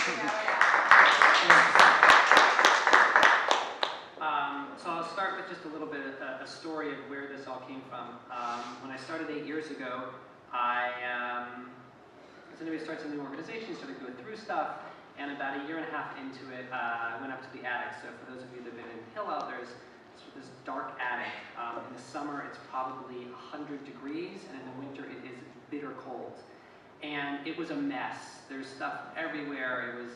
So I'll start with just a little bit of a story of where this all came from. When I started 8 years ago, as anybody starts a new organization, started going through stuff, and about 1.5 years into it, I went up to the attic. So for those of you that have been in Hillel, there's this dark attic. In the summer, it's probably 100 degrees, and in the winter, it is bitter cold. And it was a mess. There's stuff everywhere. It was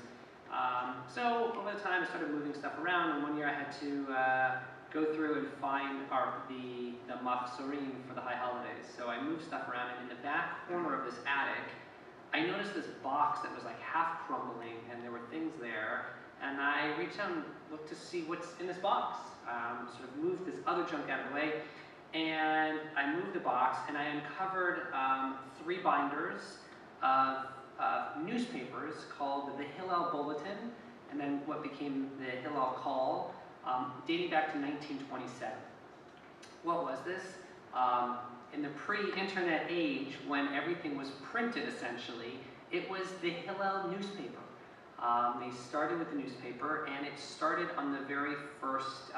so over the time, I started moving stuff around, and one year I had to go through and find the machzorim for the high holidays. So I moved stuff around, and in the back corner of this attic, I noticed this box that was like half crumbling, and there were things there. And I reached out and looked to see what's in this box. Sort of moved this other junk out of the way, and I moved the box, and I uncovered 3 binders of newspapers called the Hillel Bulletin, and then what became the Hillel Call, dating back to 1927. What was this? In the pre-internet age, when everything was printed essentially, it was the Hillel newspaper. They started with the newspaper, and it started on the very first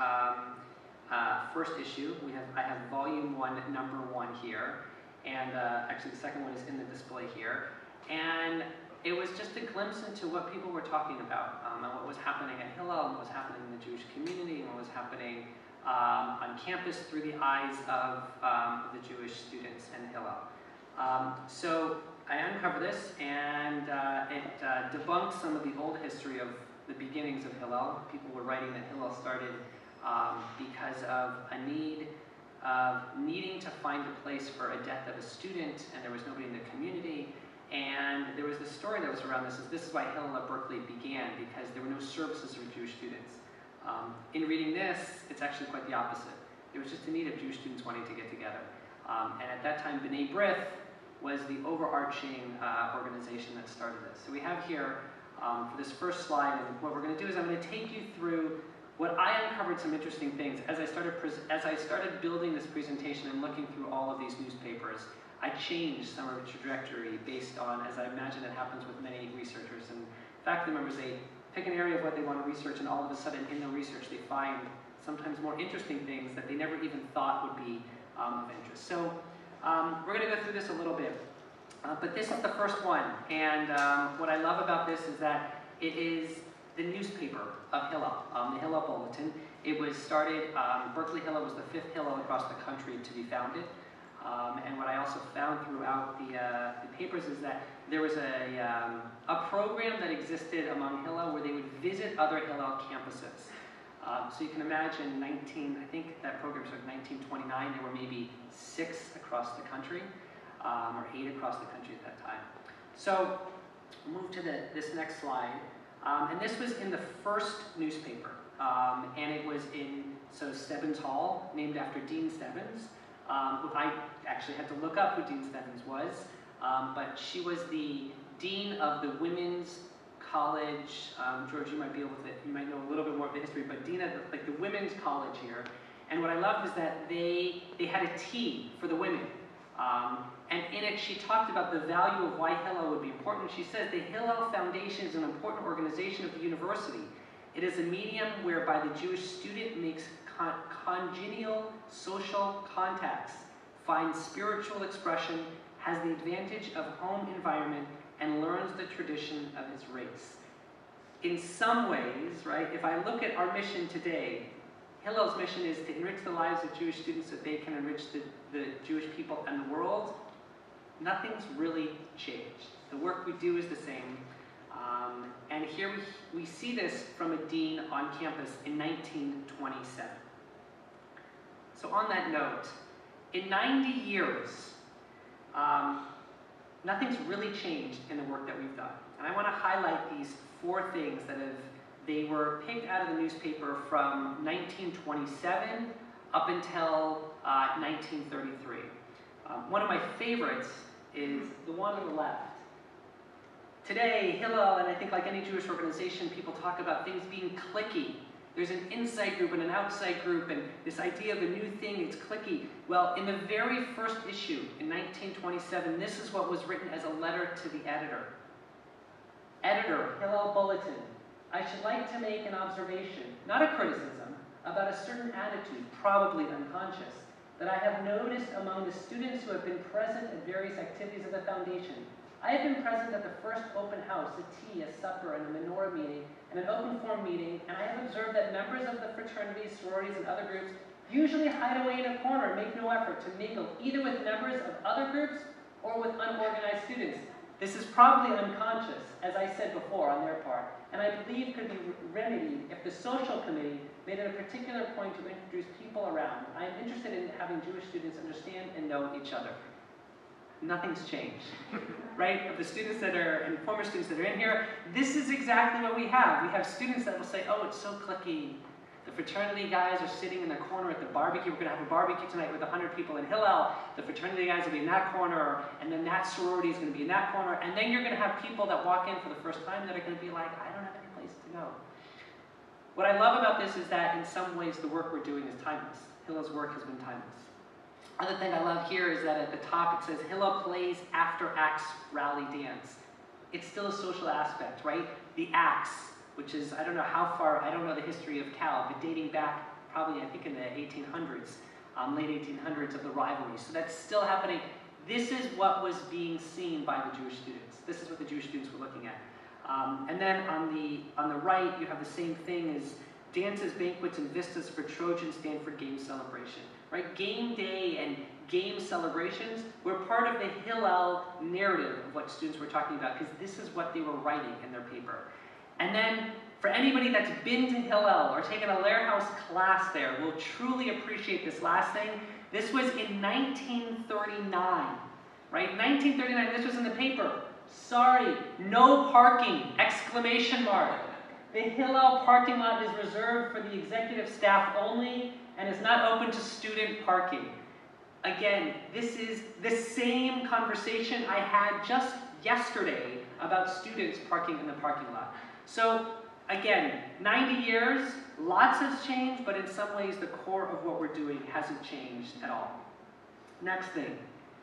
issue. I have volume 1, number 1 here, and actually the second one is in the display here. And it was just a glimpse into what people were talking about, and what was happening at Hillel, and what was happening in the Jewish community, and what was happening on campus through the eyes of the Jewish students in Hillel. So I uncovered this, and it debunked some of the old history of the beginnings of Hillel. People were writing that Hillel started because of a need of needing to find a place for a death of a student, and there was nobody in the community. And there was this story that was around this. This is why Hillel at Berkeley began, because there were no services for Jewish students. In reading this, it's actually quite the opposite. There was just a need of Jewish students wanting to get together. And at that time, B'nai B'rith was the overarching organization that started this. So we have here, for this first slide, and what we're going to do is I'm going to take you through what I uncovered some interesting things. As I started building this presentation and looking through all of these newspapers, I changed some of the trajectory based on, as I imagine it happens with many researchers. And faculty members, they pick an area of what they want to research, and all of a sudden in the research they find sometimes more interesting things that they never even thought would be of interest. So we're going to go through this a little bit. But this is the first one, and what I love about this is that it is the newspaper of Hillel, the Hillel Bulletin. It was started, Berkeley Hillel was the 5th Hillel across the country to be founded. And what I also found throughout the papers is that there was a program that existed among Hillel where they would visit other Hillel campuses. So you can imagine I think that program started in 1929. There were maybe 6 across the country, or 8 across the country at that time. So we'll move to this next slide. And this was in the first newspaper. And it was in Stebbins Hall, named after Dean Stebbins. I actually had to look up who Dean Stebbins was, but she was the dean of the Women's College. George, you might be able to, you might know a little bit more of the history, but dean of the Women's College here. And what I loved is that they had a tea for the women. And in it, she talked about the value of why Hillel would be important. She says, the Hillel Foundation is an important organization of the university. It is a medium whereby the Jewish student makes congenial social contacts, finds spiritual expression, has the advantage of home environment, and learns the tradition of his race. In some ways, right, if I look at our mission today, Hillel's mission is to enrich the lives of Jewish students so that they can enrich the Jewish people and the world. Nothing's really changed. The work we do is the same. And here we see this from a dean on campus in 1927. So on that note, in 90 years, nothing's really changed in the work that we've done. And I want to highlight these 4 things that they were picked out of the newspaper from 1927 up until 1933. One of my favorites is the one on the left. Today, Hillel, and I think like any Jewish organization, people talk about things being cliquey. There's an inside group and an outside group, and this idea of a new thing, it's cliquey. Well, in the very first issue, in 1927, this is what was written as a letter to the editor. Editor, Hillel Hillel Bulletin, I should like to make an observation, not a criticism, about a certain attitude, probably unconscious, that I have noticed among the students who have been present at various activities of the Foundation. I have been present at the first open house, a tea, a supper, and a menorah meeting, and an open forum meeting, and I have observed that members of the fraternities, sororities, and other groups usually hide away in a corner and make no effort to mingle either with members of other groups or with unorganized students. This is probably unconscious, as I said before, on their part, and I believe could be remedied if the social committee made it a particular point to introduce people around. I am interested in having Jewish students understand and know each other. Nothing's changed, right? Of the students that are, and former students that are in here, this is exactly what we have. We have students that will say, oh, it's so cliquey. The fraternity guys are sitting in the corner at the barbecue. We're going to have a barbecue tonight with 100 people in Hillel. The fraternity guys will be in that corner, and then that sorority is going to be in that corner. And then you're going to have people that walk in for the first time that are going to be like, I don't have any place to go. What I love about this is that in some ways the work we're doing is timeless. Hillel's work has been timeless. Other thing I love here is that at the top it says Hillel plays after Acts rally dance. It's still a social aspect, right? The Acts, which is, I don't know how far, I don't know the history of Cal, but dating back probably, I think, in the 1800s, late 1800s of the rivalry. So that's still happening. This is what was being seen by the Jewish students. This is what the Jewish students were looking at. And then on the right, you have the same thing as dances, banquets, and vistas for Trojan Stanford game celebration. Right? Game day and game celebrations were part of the Hillel narrative of what students were talking about, because this is what they were writing in their paper. And then, for anybody that's been to Hillel or taken a Lehrhaus class there will truly appreciate this last thing. This was in 1939, right? 1939, this was in the paper. Sorry, no parking, exclamation mark. The Hillel parking lot is reserved for the executive staff only and is not open to student parking. Again, this is the same conversation I had just yesterday about students parking in the parking lot. So, again, 90 years, lots has changed, but in some ways the core of what we're doing hasn't changed at all. Next thing,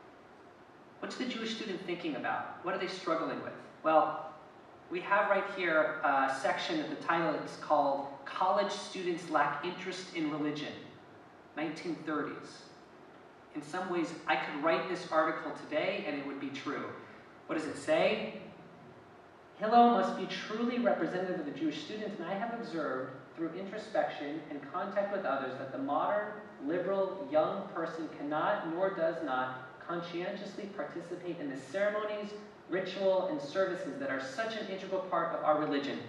what's the Jewish student thinking about? What are they struggling with? Well, we have right here a section at the title. It's called College Students Lack Interest in Religion, 1930s. In some ways, I could write this article today and it would be true. What does it say? Hillel must be truly representative of the Jewish student, and I have observed through introspection and contact with others that the modern, liberal, young person cannot, nor does not, conscientiously participate in the ceremonies, ritual, and services that are such an integral part of our religion.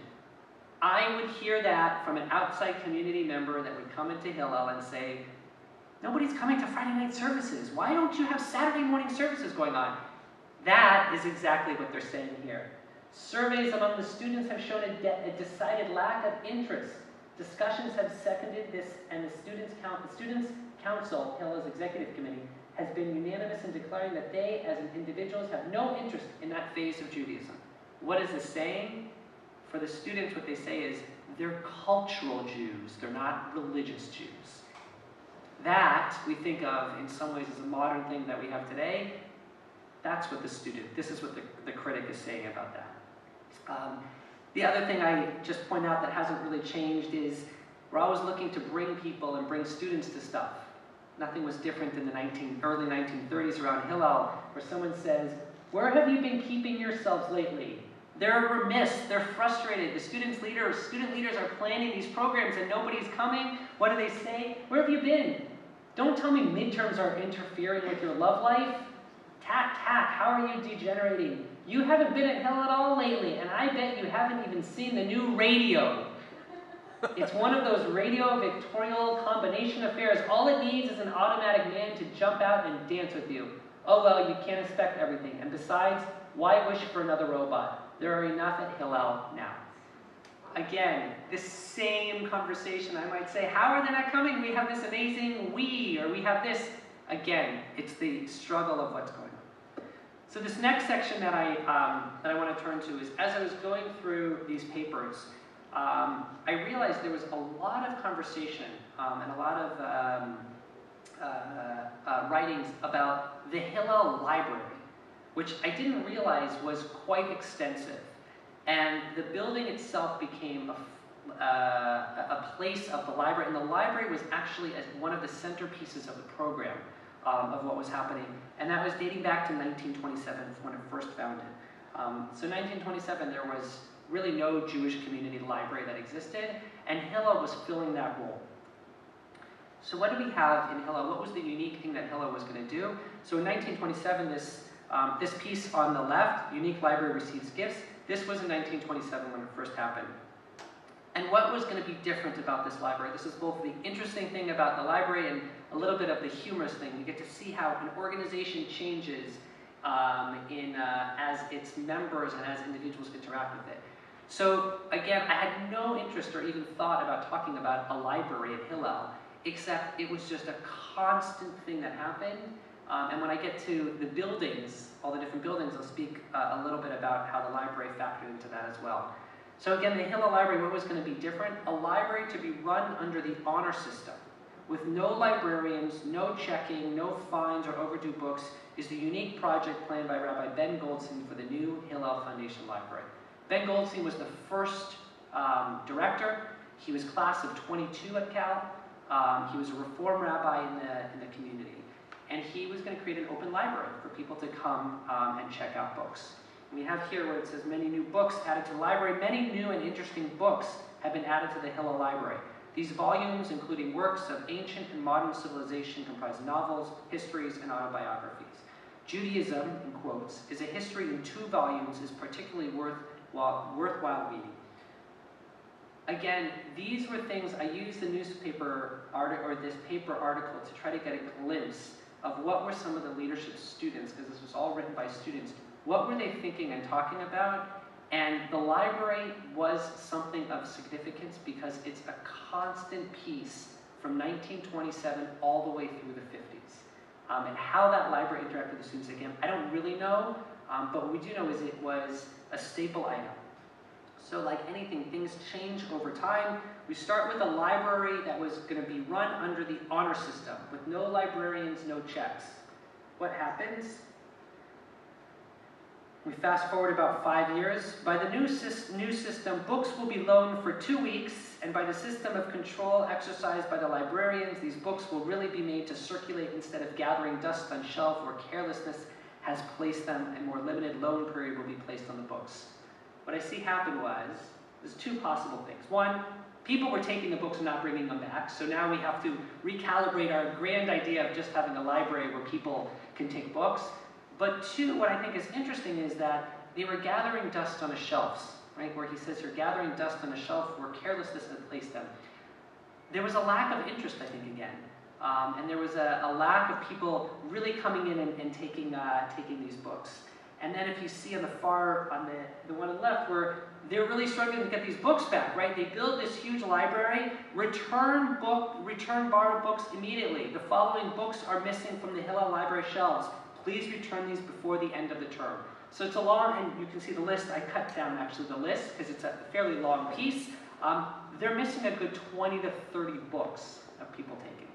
I would hear that from an outside community member that would come into Hillel and say, nobody's coming to Friday night services. Why don't you have Saturday morning services going on? That is exactly what they're saying here. Surveys among the students have shown a decided lack of interest. Discussions have seconded this, and the Students' Council, Hillel's executive committee, has been unanimous in declaring that they, as individuals, have no interest in that phase of Judaism. What is this saying? For the students, what they say is, they're cultural Jews, they're not religious Jews. That, we think of, in some ways, as a modern thing that we have today. That's what this is what the critic is saying about that. The other thing I just point out that hasn't really changed is we're always looking to bring people and bring students to stuff. Nothing was different in the early 1930s around Hillel, where someone says, where have you been keeping yourselves lately? They're remiss, they're frustrated. The student leaders are planning these programs and nobody's coming. What do they say? Where have you been? Don't tell me midterms are interfering with your love life. Tat, tat, how are you degenerating? You haven't been at Hillel at all lately, and I bet you haven't even seen the new radio. It's one of those radio-Victorial combination affairs. All it needs is an automatic man to jump out and dance with you. Oh well, you can't expect everything. And besides, why wish for another robot? There are enough at Hillel now. Again, this same conversation, I might say, how are they not coming? We have this amazing or we have this. Again, it's the struggle of what's going on. So this next section that I want to turn to is, as I was going through these papers, I realized there was a lot of conversation and a lot of writings about the Hillel Library, which I didn't realize was quite extensive. And the building itself became a place of the library, and the library was actually one of the centerpieces of the program of what was happening, and that was dating back to 1927 when it first founded. So 1927, there was really no Jewish community library that existed, and Hillel was filling that role. So what do we have in Hillel? What was the unique thing that Hillel was going to do? So in 1927, this piece on the left, Unique Library Receives Gifts, this was in 1927 when it first happened. And what was going to be different about this library? This is both the interesting thing about the library and a little bit of the humorous thing. We get to see how an organization changes as its members and as individuals interact with it. So again, I had no interest or even thought about talking about a library at Hillel, except it was just a constant thing that happened. And when I get to the buildings, all the different buildings, I'll speak a little bit about how the library factored into that as well. So again, the Hillel Library, what was going to be different? A library to be run under the honor system, with no librarians, no checking, no fines or overdue books, is the unique project planned by Rabbi Ben Goldstein for the new Hillel Foundation Library. Ben Goldstein was the first director. He was class of 22 at Cal. He was a Reform rabbi in the community. And he was going to create an open library for people to come and check out books. We have here where it says many new books added to the library. Many new and interesting books have been added to the Hillel Library. These volumes, including works of ancient and modern civilization, comprise novels, histories, and autobiographies. Judaism, in quotes, is a history in 2 volumes, is particularly worthwhile reading. Again, these were things I used the newspaper article, or this paper article, to try to get a glimpse of what were some of the leadership students, because this was all written by students, what were they thinking and talking about? And the library was something of significance because it's a constant piece from 1927 all the way through the 50s. And how that library interacted with the students, again, I don't really know, but what we do know is it was a staple item. So like anything, things change over time. We start with a library that was going to be run under the honor system, with no librarians, no checks. What happens? We fast forward about 5 years. By the new system, books will be loaned for 2 weeks, and by the system of control exercised by the librarians, these books will really be made to circulate instead of gathering dust on shelf where carelessness has placed them. A more limited loan period will be placed on the books. What I see happen was, there's 2 possible things. One, people were taking the books and not bringing them back, so now we have to recalibrate our grand idea of just having a library where people can take books. But 2, what I think is interesting is that they were gathering dust on the shelves, right? Where he says you're gathering dust on a shelf where carelessness had placed them. There was a lack of interest, I think, again. And there was a lack of people really coming in and taking these books. And then if you see on the the one on the left, where they're really struggling to get these books back, right? They build this huge library, return borrowed books immediately. The following books are missing from the Hillel Library shelves. Please return these before the end of the term. So it's a long, and you can see the list. I cut down actually the list because it's a fairly long piece. They're missing a good 20 to 30 books of people taking.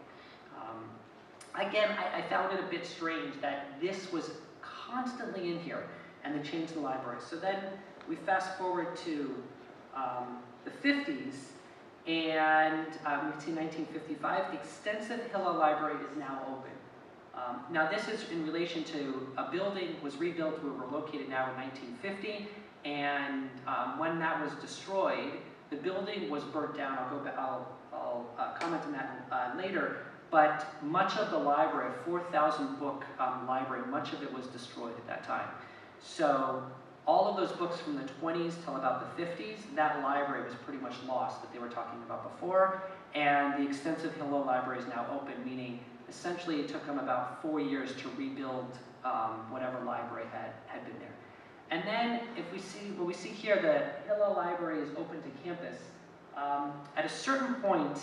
Again, I found it a bit strange that this was constantly in here and the change in the library. So then we fast forward to the 50s, and we can see 1955, extensive Hillel Library is now open. Now this is in relation to a building was rebuilt where we're located now in 1950, and when that was destroyed, the building was burnt down. I'll comment on that later, but much of the library, a 4,000 book library, much of it was destroyed at that time. So all of those books from the 20s till about the 50s, that library was pretty much lost that they were talking about before, and the extensive Hillel Library is now open, meaning essentially it took them about 4 years to rebuild whatever library had been there. And then if we see, what we see here, the Hillel Library is open to campus. At a certain point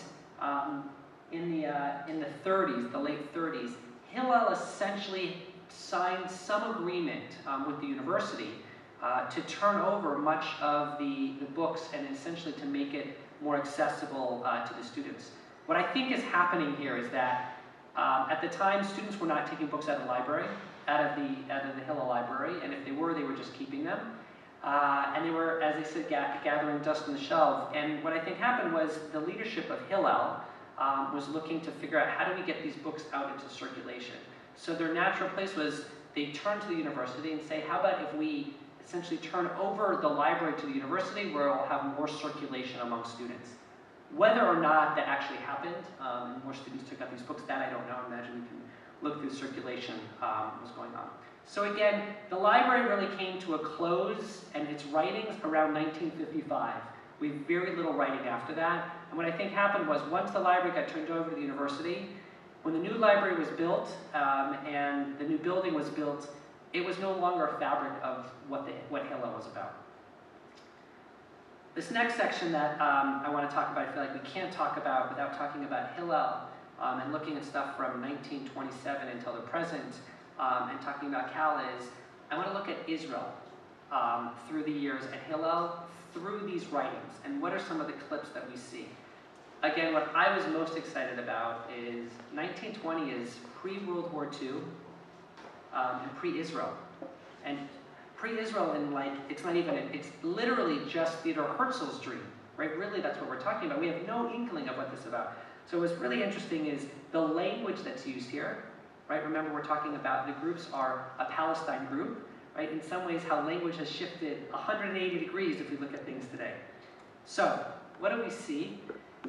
in the 30s, the late 30s, Hillel essentially signed some agreement with the university to turn over much of the books and essentially to make it more accessible to the students. What I think is happening here is that at the time, students were not taking books out of the library, out of the Hillel Library, and if they were just keeping them. And they were, as I said, gathering dust on the shelf. And what I think happened was the leadership of Hillel was looking to figure out how do we get these books out into circulation. So their natural place was they turn to the university and say, how about if we essentially turn over the library to the university where it will have more circulation among students. Whether or not that actually happened, and more students took out these books, that I don't know. I imagine we can look through circulation, what's going on. So again, the library really came to a close and its writings around 1955. We have very little writing after that. And what I think happened was once the library got turned over to the university, when the new library was built and the new building was built, it was no longer a fabric of what Hillel was about. This next section that I want to talk about, I feel like we can't talk about without talking about Hillel and looking at stuff from 1927 until the present and talking about Cal is, I want to look at Israel through the years at Hillel through these writings and what are some of the clips that we see. Again, what I was most excited about is 1920 is pre-World War II and pre-Israel. And pre-Israel in like, it's literally just Theodor Herzl's dream, right? Really, that's what we're talking about. We have no inkling of what this is about. So what's really interesting is the language that's used here, right? Remember, we're talking about the groups are a Palestine group, right? In some ways, how language has shifted 180 degrees if we look at things today. So, what do we see?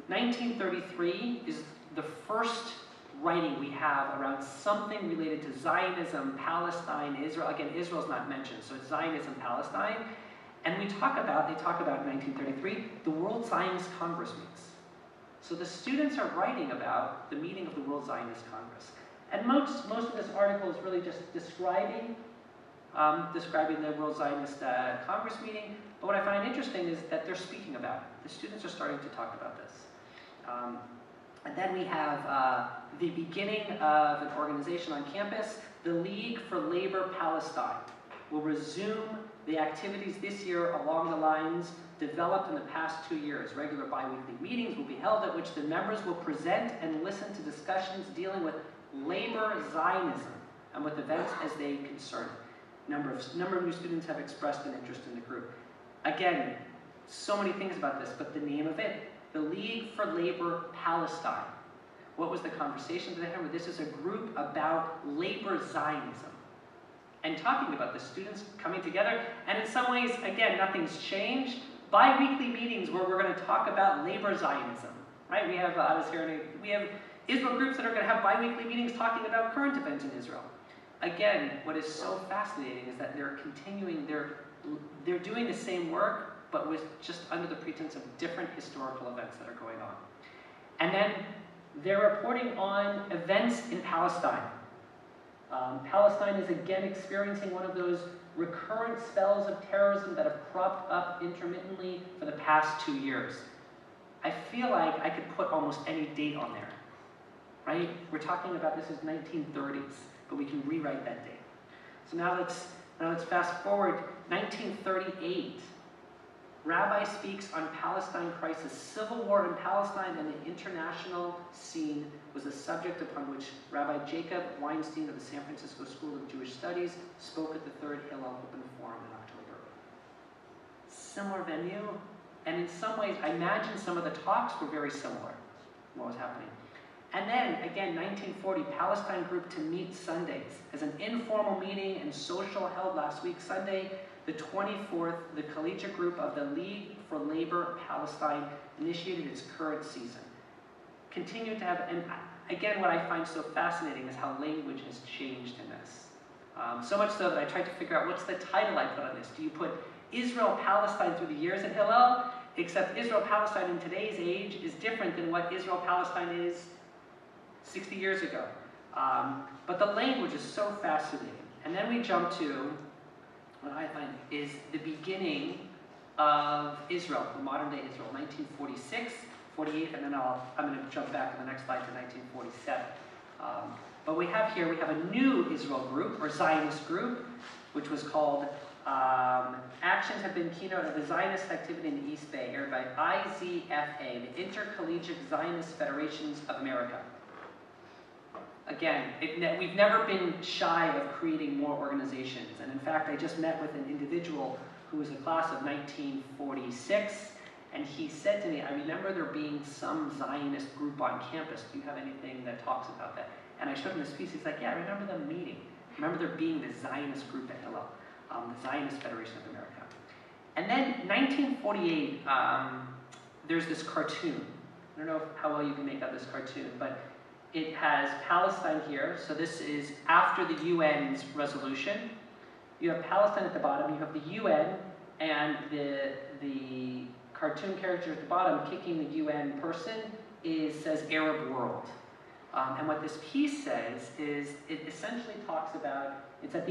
1933 is the first writing we have around something related to Zionism, Palestine, Israel. Again, Israel's not mentioned, so it's Zionism, Palestine. And they talk about in 1933, the World Zionist Congress meets. So the students are writing about the meeting of the World Zionist Congress. And most of this article is really just describing the World Zionist Congress meeting. But what I find interesting is that they're speaking about it. The students are starting to talk about this. And then we have the beginning of an organization on campus. The League for Labor Palestine will resume the activities this year along the lines developed in the past 2 years. Regular bi-weekly meetings will be held at which the members will present and listen to discussions dealing with labor Zionism and with events as they concern it. Number of new students have expressed an interest in the group. Again, so many things about this, but the name of it, the League for Labor Palestine. What was the conversation that they had? This is a group about labor Zionism. And talking about the students coming together, and in some ways, again, nothing's changed. Bi-weekly meetings where we're going to talk about labor Zionism, right? We have, we have Israel groups that are going to have bi-weekly meetings talking about current events in Israel. Again, what is so fascinating is that they're continuing, they're doing the same work, but with just under the pretense of different historical events that are going on. And then they're reporting on events in Palestine. Palestine is again experiencing one of those recurrent spells of terrorism that have cropped up intermittently for the past 2 years. I feel like I could put almost any date on there, right? We're talking about this as 1930s, but we can rewrite that date. So now let's fast forward, 1938. Rabbi speaks on Palestine crisis. Civil war in Palestine and the international scene was a subject upon which Rabbi Jacob Weinstein of the San Francisco School of Jewish Studies spoke at the third Hillel Open Forum in October. Similar venue, and in some ways, I imagine some of the talks were very similar to what was happening. And then, again, 1940, Palestine group to meet Sundays. As an informal meeting and social held last week, Sunday, the 24th, the collegiate group of the League for Labor Palestine initiated its current season. Continued to have, and again, what I find so fascinating is how language has changed in this. So much so that I tried to figure out what's the title I put on this. Do you put Israel-Palestine through the years at Hillel? Except Israel-Palestine in today's age is different than what Israel-Palestine is 60 years ago. But the language is so fascinating. And then we jump to what I find is the beginning of Israel, the modern day Israel, 1946, 48, and then I'm going to jump back to the next slide to 1947. But we have a new Israel group, or Zionist group, which was called Actions Have Been Keynote of the Zionist Activity in the East Bay, aired by IZFA, the Intercollegiate Zionist Federations of America. Again, we've never been shy of creating more organizations. And in fact, I just met with an individual who was a class of 1946, and he said to me, I remember there being some Zionist group on campus. Do you have anything that talks about that? And I showed him this piece. He's like, yeah, I remember them meeting. I remember there being this Zionist group at Hillel, the Zionist Federation of America. And then 1948, there's this cartoon. I don't know how well you can make out this cartoon, but it has Palestine here. So this is after the UN's resolution. You have Palestine at the bottom, you have the UN, and the cartoon character at the bottom kicking the UN person says Arab world. And what this piece says is, it essentially talks about, it says,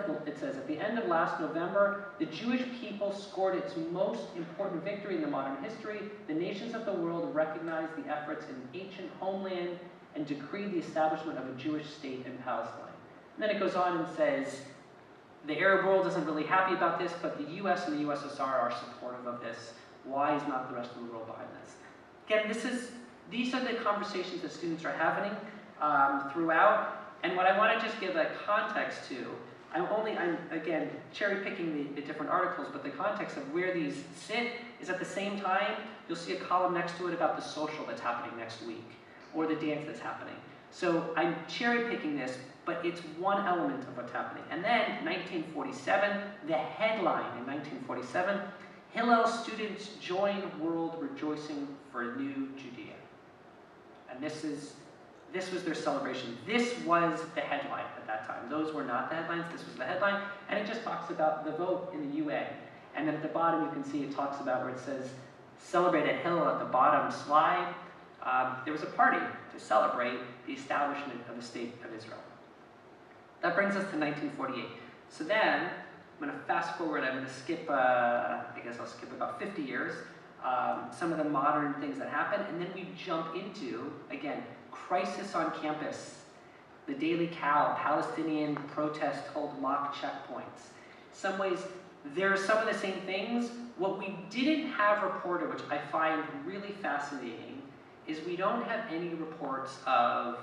at the end of last November, the Jewish people scored its most important victory in the modern history. The nations of the world recognized the efforts in ancient homeland and decreed the establishment of a Jewish state in Palestine. And then it goes on and says, the Arab world isn't really happy about this, but the US and the USSR are supportive of this. Why is not the rest of the world behind this? Again, these are the conversations that students are having throughout. And what I want to just give a context to, I'm again, cherry picking the different articles, but the context of where these sit is at the same time, you'll see a column next to it about the social that's happening next week, or the dance that's happening. So I'm cherry picking this, but it's one element of what's happening. And then 1947, the headline in 1947, Hillel students join world rejoicing for new Judea. And this was their celebration. This was the headline at that time. Those were not the headlines, this was the headline. And it just talks about the vote in the UN. And then at the bottom you can see it talks about where it says, celebrate at Hillel at the bottom slide. There was a party to celebrate the establishment of the State of Israel. That brings us to 1948. So then, I'm going to fast forward, I'm going to skip, I guess I'll skip about 50 years, some of the modern things that happen, and then we jump into, again, crisis on campus, the Daily Cow, Palestinian protest hold mock checkpoints. Some ways, there are some of the same things. What we didn't have reported, which I find really fascinating, is we don't have any reports of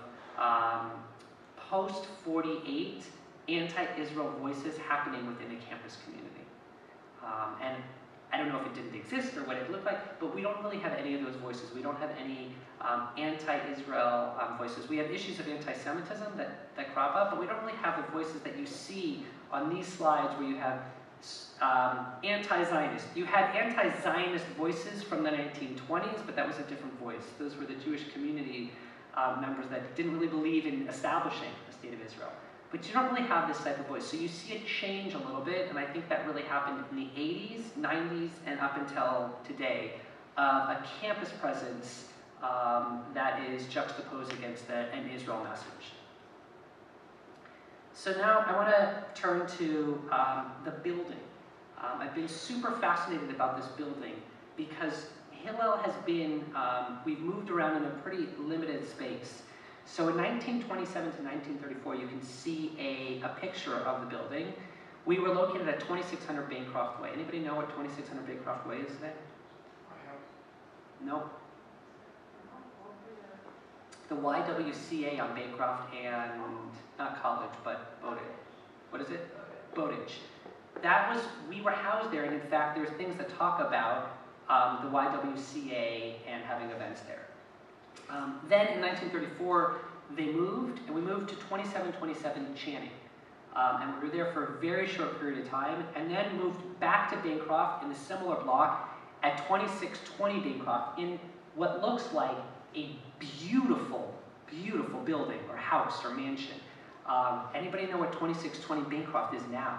post-48 anti-Israel voices happening within the campus community. And I don't know if it didn't exist or what it looked like, but we don't really have any of those voices. We don't have any anti-Israel voices. We have issues of anti-Semitism that crop up, but we don't really have the voices that you see on these slides where you have anti-Zionist. You had anti-Zionist voices from the 1920s, but that was a different voice. Those were the Jewish community members that didn't really believe in establishing the State of Israel. But you don't really have this type of voice. So you see it change a little bit, and I think that really happened in the 80s, 90s, and up until today, a campus presence that is juxtaposed against an Israel message. So now I want to turn to the building. I've been super fascinated about this building because Hillel has been, we've moved around in a pretty limited space. So in 1927 to 1934, you can see a picture of the building. We were located at 2600 Bancroft Way. Anybody know what 2600 Bancroft Way is today? No? The YWCA on Bancroft and, not College, but Bowdoin. What is it? Bowditch. That was, we were housed there, and in fact, there's things that talk about the YWCA and having events there. Then in 1934, they moved, and we moved to 2727 Channing. And we were there for a very short period of time, and then moved back to Bancroft in a similar block at 2620 Bancroft in what looks like a beautiful, beautiful building or house or mansion. Anybody know what 2620 Bancroft is now?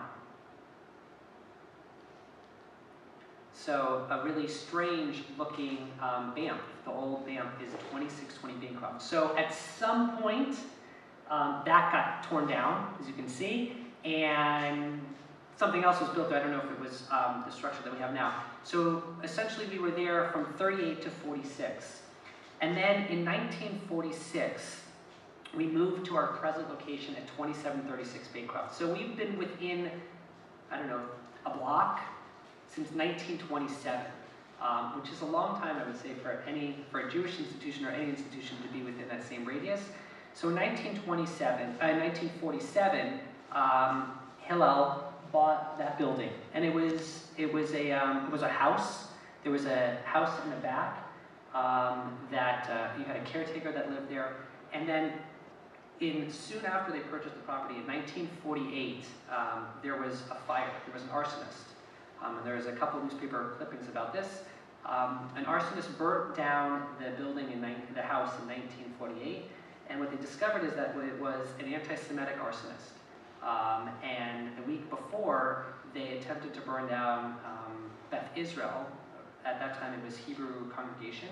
So a really strange looking BAMF. The old BAMF is 2620 Bancroft. So at some point, that got torn down, as you can see, and something else was built there. I don't know if it was the structure that we have now. So essentially we were there from 38 to 46. And then in 1946, we moved to our present location at 2736 Bancroft. So we've been within, I don't know, a block since 1927, which is a long time, I would say, for a Jewish institution or any institution to be within that same radius. So in 1947, Hillel bought that building, and it was a house. There was a house in the back that you had a caretaker that lived there, and then soon after they purchased the property in 1948, there was a fire. There was an arsonist, and there was a couple of newspaper clippings about this. An arsonist burnt down the building the house in 1948, and what they discovered is that it was an anti-Semitic arsonist. And the week before, they attempted to burn down Beth Israel. At that time, it was Hebrew congregation.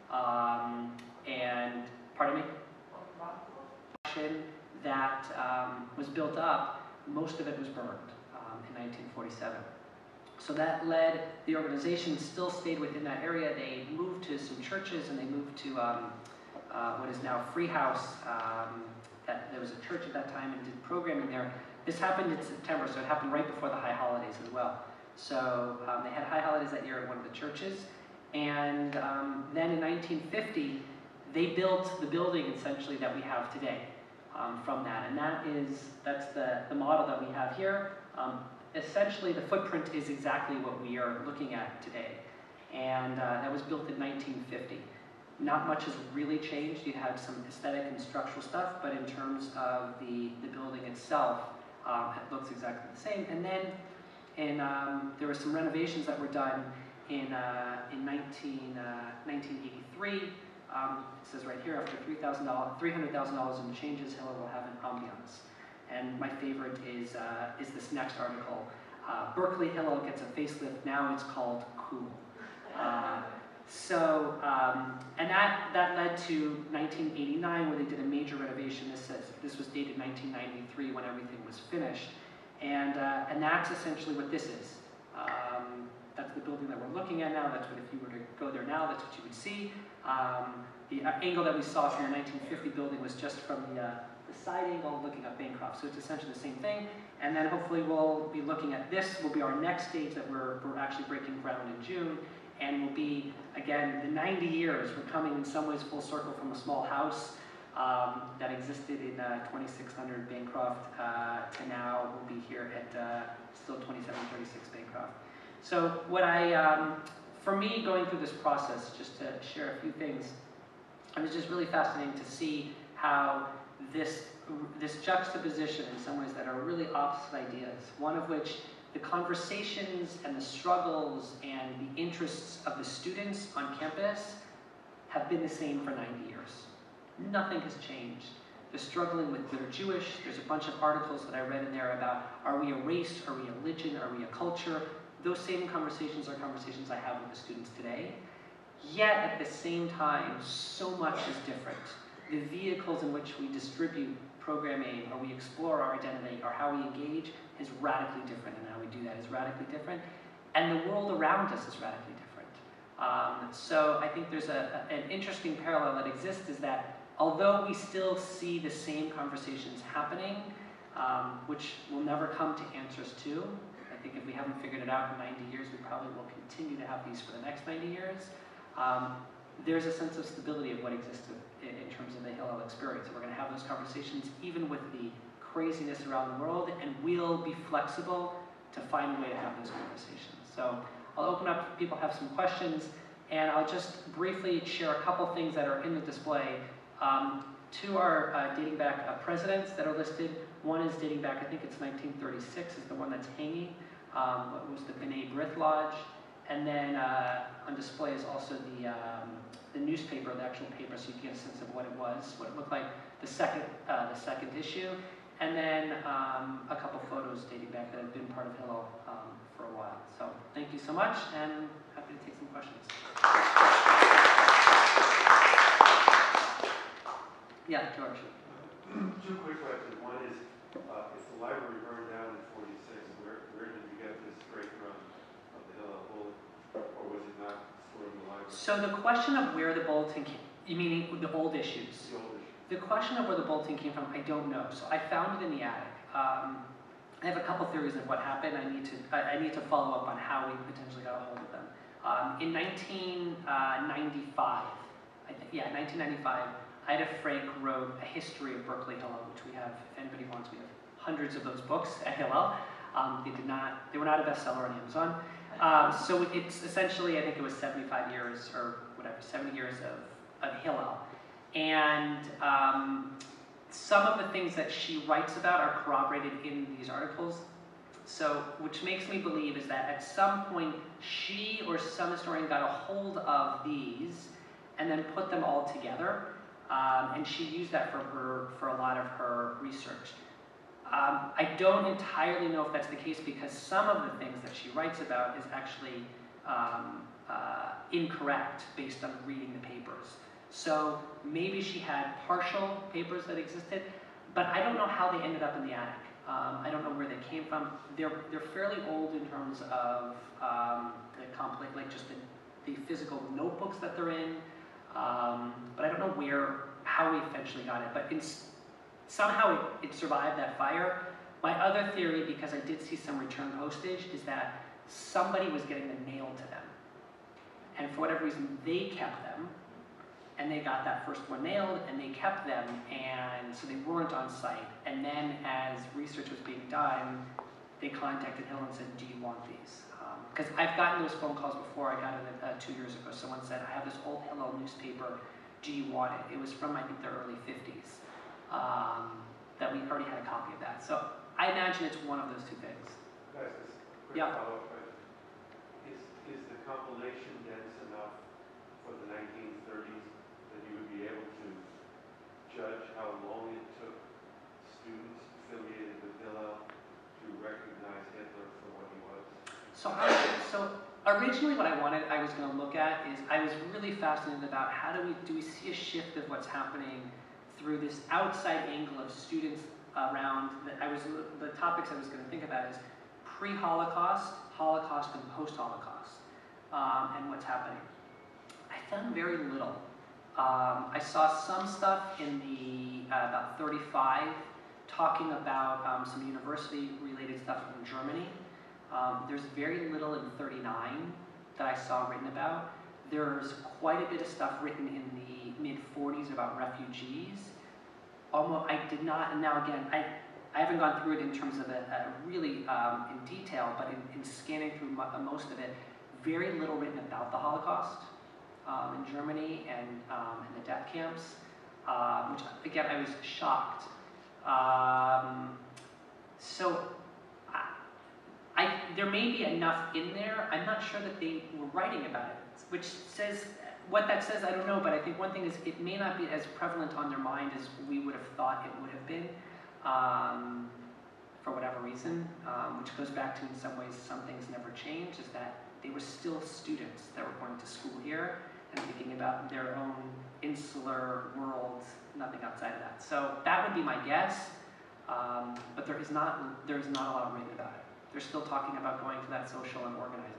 And, pardon me? That was built up, most of it was burned in 1947. So that led, the organization still stayed within that area. They moved to some churches, and they moved to what is now Free House. There was a church at that time and did programming there. This happened in September, so it happened right before the high holidays as well. So they had high holidays that year at one of the churches. And then in 1950, they built the building essentially that we have today from that. And that's the model that we have here. Essentially, the footprint is exactly what we are looking at today. And that was built in 1950. Not much has really changed. You have some aesthetic and structural stuff, but in terms of the building itself, it looks exactly the same. And then there were some renovations that were done in 1983. It says right here, after $300,000 in changes, Hillel will have an ambiance. And my favorite is this next article. Berkeley Hillel gets a facelift. Now it's called cool. And that led to 1989, where they did a major renovation. This was dated 1993, when everything was finished. And that's essentially what this is. That's the building that we're looking at now. That's what, if you were to go there now, that's what you would see. The angle that we saw from the 1950 building was just from the side angle looking up Bancroft. So it's essentially the same thing. And then hopefully we'll be looking at this, will be our next stage that we're actually breaking ground in June. And will be, again, the 90 years. We're coming in some ways full circle from a small house that existed in 2600 Bancroft to now we'll be here at still 2736 Bancroft. So for me, going through this process, just to share a few things, it was just really fascinating to see how this juxtaposition in some ways that are really opposite ideas, one of which the conversations and the struggles and the interests of the students on campus have been the same for 90 years. Nothing has changed. They're struggling with, they're Jewish. There's a bunch of articles that I read in there about, are we a race, are we a religion, are we a culture? Those same conversations are conversations I have with the students today. Yet at the same time, so much is different. The vehicles in which we distribute programming, or we explore our identity, or how we engage is radically different, and how we do that is radically different. And the world around us is radically different. So I think there's an interesting parallel that exists, is that although we still see the same conversations happening, which we'll never come to answers to, I think if we haven't figured it out in 90 years, we probably will continue to have these for the next 90 years. There's a sense of stability of what exists in terms of the Hillel experience. And we're going to have those conversations even with the craziness around the world, and we'll be flexible to find a way to have those conversations. So I'll open up if people have some questions, and I'll just briefly share a couple things that are in the display. Two are dating back presidents that are listed. One is dating back, I think it's 1936, is the one that's hanging. What was the B'nai B'rith Lodge. And then on display is also the newspaper, the actual paper, so you can get a sense of what it was, what it looked like, the second issue. And then a couple photos dating back that have been part of Hillel for a while. So thank you so much, and happy to take some questions. Yeah, George. Two quick questions. One is, if the library burned down in 46, where did you get this great run of the Hillel bulletin? Or was it not stored in the library? So the question of where the bulletin came, you mean the old issues? The old issue. The question of where the bulletin came from, I don't know. So I found it in the attic. I have a couple theories of what happened. I need to follow up on how we potentially got a hold of them. In 1995, 1995, Ida Frank wrote a history of Berkeley Hillel, which we have, if anybody wants, we have hundreds of those books at Hillel. They were not a bestseller on Amazon. So it's essentially, I think it was 75 years or whatever, 70 years of Hillel. And some of the things that she writes about are corroborated in these articles. So, which makes me believe is that at some point, she or some historian got a hold of these and then put them all together. And she used that for a lot of her research. I don't entirely know if that's the case because some of the things that she writes about is actually incorrect based on reading the papers. So maybe she had partial papers that existed, but I don't know how they ended up in the attic. I don't know where they came from. They're fairly old in terms of like just the physical notebooks that they're in, but I don't know how we eventually got it. But somehow it survived that fire. My other theory, because I did see some return postage, is that somebody was getting them nailed to them, and for whatever reason they kept them. And they got that first one nailed, and they kept them, and so they weren't on site. And then as research was being done, they contacted Hillel and said, do you want these? Because I've gotten those phone calls before. I got it 2 years ago. Someone said, I have this old Hillel newspaper, do you want it? It was from, I think, the early 50s, that we already had a copy of that. So I imagine it's one of those two things. Guys, this quick follow-up question. Is the compilation dense enough for the 1930s that you would be able to judge how long it took students affiliated with Hillel to recognize Hitler for what he was? So originally what I was going to look at is, I was really fascinated about how do we see a shift of what's happening through this outside angle of students around, the topics I was going to think about is pre-Holocaust, Holocaust, and post-Holocaust, and what's happening. I found very little. I saw some stuff in the about 35 talking about some university-related stuff from Germany. There's very little in 39 that I saw written about. There's quite a bit of stuff written in the mid-40s about refugees. I did not, and now again, I haven't gone through it in terms of really in detail, but in scanning through most of it, very little written about the Holocaust in Germany and the death camps, which again, I was shocked. So there may be enough in there. I'm not sure that they were writing about it, which says, what that says, I don't know, but I think one thing is it may not be as prevalent on their mind as we would have thought it would have been, for whatever reason, which goes back to, in some ways, some things never change, is that they were still students that were going to school here and thinking about their own insular world, nothing outside of that. So that would be my guess, but there is not a lot written about it. They're still talking about going to that social and organizing.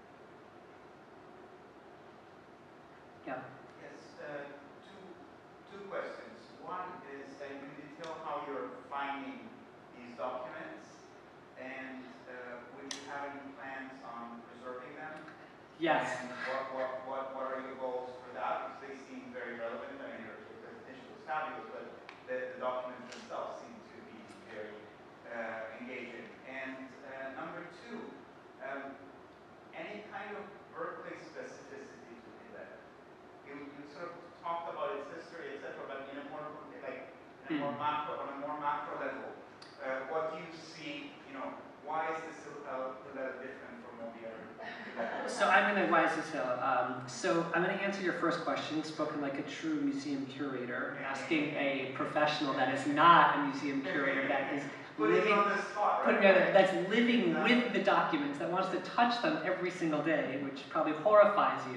Yeah. Yes, two questions. One is that you detail how you're finding these documents, and would you have any plans on preserving them? Yes. And what are your goals for that? Because they seem very relevant. I mean, your presentation was fabulous, but the documents themselves seem to be very engaging. And number two, any kind of Berkeley specificity to Hillel. You sort of talked about its history, etc., but in a more on a more macro level, what do you see? Why is this Hillel different from all the other? So why is this Hillel? So I'm going to answer your first question, spoken like a true museum curator, asking a professional that is not a museum curator, that is living, that's living with the documents, that wants to touch them every single day, which probably horrifies you.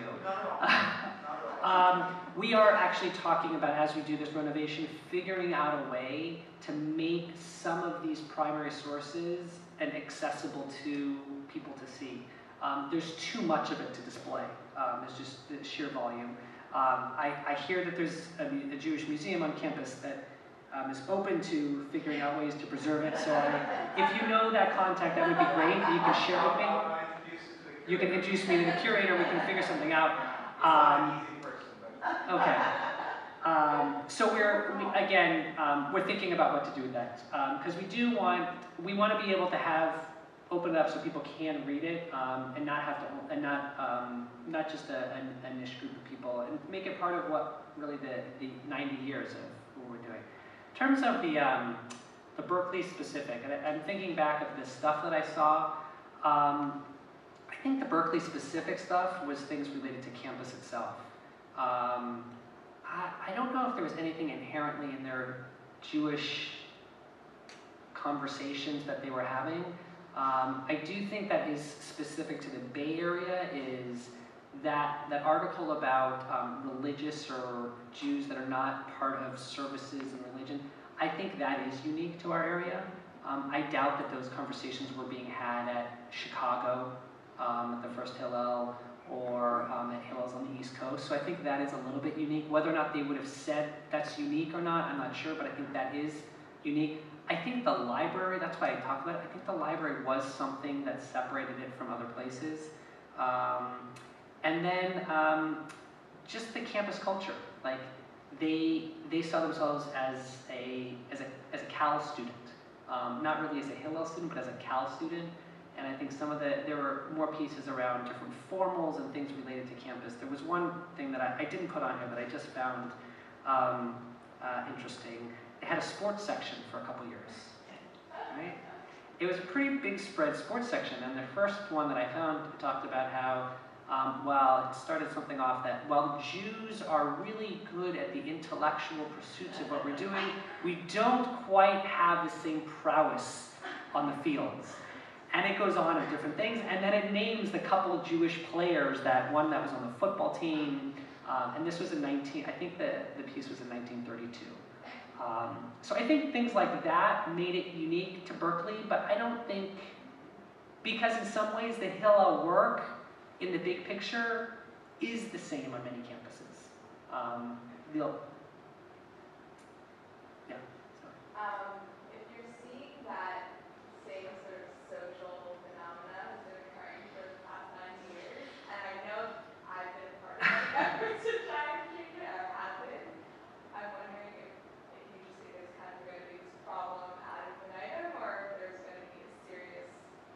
We are actually talking about, as we do this renovation, figuring out a way to make some of these primary sources accessible to people to see. There's too much of it to display. There's just the sheer volume. I hear that there's a Jewish museum on campus that is open to figuring out ways to preserve it. So if you know that contact, that would be great. You can share with me. You can introduce me to the curator. We can figure something out. Okay. So we're thinking about what to do with that, because we want to be able to have open it up so people can read it and not have to, and not just a niche group of people, and make it part of what really the 90 years of what we're doing. In terms of the Berkeley specific, and I'm thinking back of the stuff that I saw. I think the Berkeley specific stuff was things related to campus itself. I don't know if there was anything inherently in their Jewish conversations that they were having. I do think that is specific to the Bay Area is that article about religious or Jews that are not part of services and religion. I think that is unique to our area. I doubt that those conversations were being had at Chicago, at the first Hillel, or at Hillel's on the East Coast. So I think that is a little bit unique. Whether or not they would have said that's unique or not, I'm not sure, but I think that is unique. I think the library, that's why I talked about it, I think the library was something that separated it from other places. And then just the campus culture. Like they saw themselves as a Cal student. Not really as a Hillel student, but as a Cal student. And I think there were more pieces around different formals and things related to campus. There was one thing that I didn't put on here that I just found interesting. They had a sports section for a couple years, right? It was a pretty big spread sports section, and the first one that I found talked about how, it started something off that, while Jews are really good at the intellectual pursuits of what we're doing, we don't quite have the same prowess on the fields. And it goes on of different things, and then it names the couple of Jewish players, one that was on the football team, and this was I think the piece was in 1932. So I think things like that made it unique to Berkeley, but I don't think, because in some ways the Hillel work in the big picture is the same on many campuses. If you're seeing that same sort of social phenomena has been occurring for the past 9 years, and I know I've been a part of the efforts to try and change it, or have been, I'm wondering if you just see there's kind of going to be this problem ad infinitum, or if there's going to be a serious,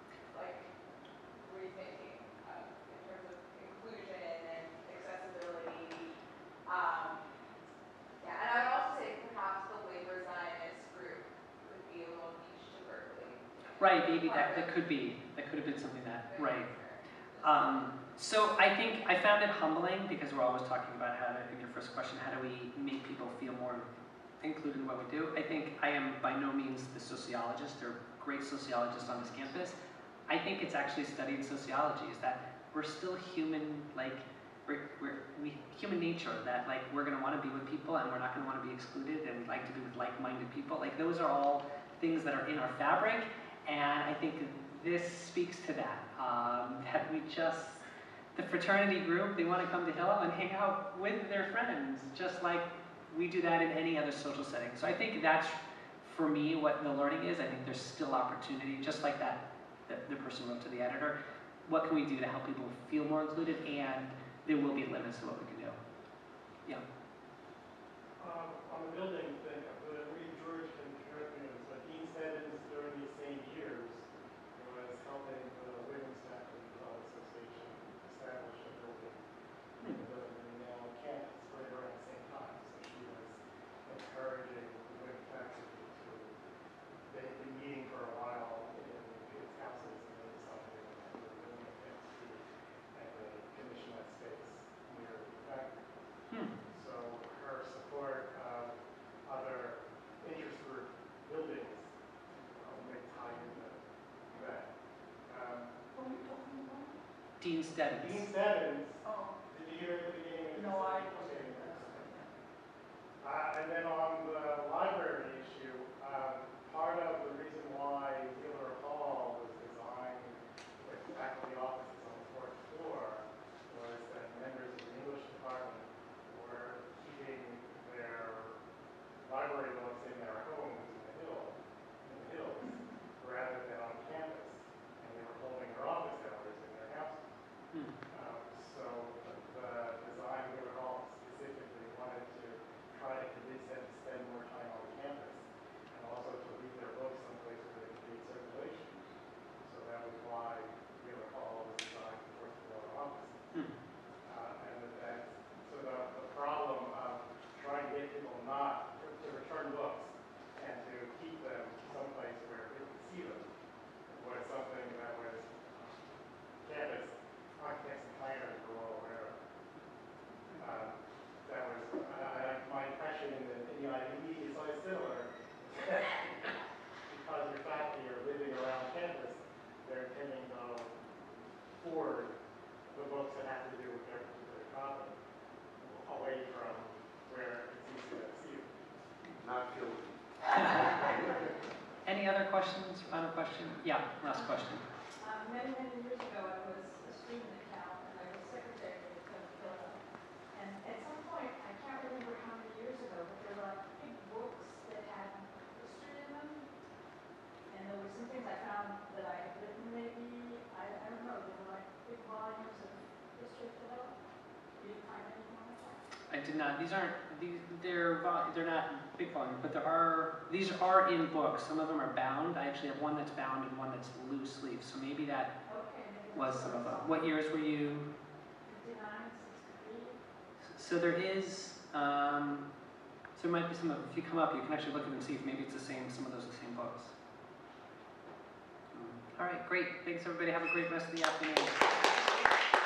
rethinking in terms of inclusion and accessibility. And I would also say perhaps the labor Zionist group could be a little niche to Berkeley. Right, maybe that could have been something that, right. So I think I found it humbling because we're always talking about your first question, how do we make people feel more included in what we do? I think I am by no means the sociologist. There are great sociologists on this campus. I think it's actually studied sociology, is that we're still human, human nature, that we're going to want to be with people and we're not going to want to be excluded, and we'd like to be with like-minded people. Those are all things that are in our fabric, and I think this speaks to that. That the fraternity group, they want to come to Hillel and hang out with their friends, just like we do that in any other social setting. So I think that's, for me, what the learning is. I think there's still opportunity, just like that the person wrote to the editor. What can we do to help people feel more included? And there will be limits to what we can do. Yeah. On the building thing, I believe George can correct me, but Dean Stebbins during these same years was helping the Women's Faculty Club Association establish a building in the campus right around the same time. So she was encouraging the women faculty to, they'd been meeting for a while in kids' houses, and they decided they wanted to do a faculty, and they commissioned that space near the faculty. So her support of other interest group buildings may tie into that. What are we talking about? Dean Stebbins. Dean Stebbins, Oh. did you hear at the beginning? No, I Okay. And then on the library issue, part of the reason why Ziegler Hall was designed with faculty offices on the fourth floor was that members of the English department were keeping their library books in their homes in the hills, rather than on campus, and they were holding their office hours in their houses. So had to do with their particular problem, away from where it's easy to see it. Not guilty. Any other questions? Final question? Yeah, last question. Many, many years ago, I was a student at Cal, and I was secretary of Hillel. And at some point, I can't remember how many years ago, but there were like big books that had history in them. And there were some things I found that I had written, maybe, I don't know, there were like big volumes of history of Hillel. Did you find anything like that? I did not. They're not big volume, but these are in books. Some of them are bound. I actually have one that's bound and one that's loose leaf. So maybe that Okay, maybe was that's some of them. what What years were you? 59, 63. So there is. So there might be some of. If you come up, you can actually look at them and see if maybe it's the same. Some of those are the same books. All right, great. Thanks everybody. Have a great rest of the afternoon.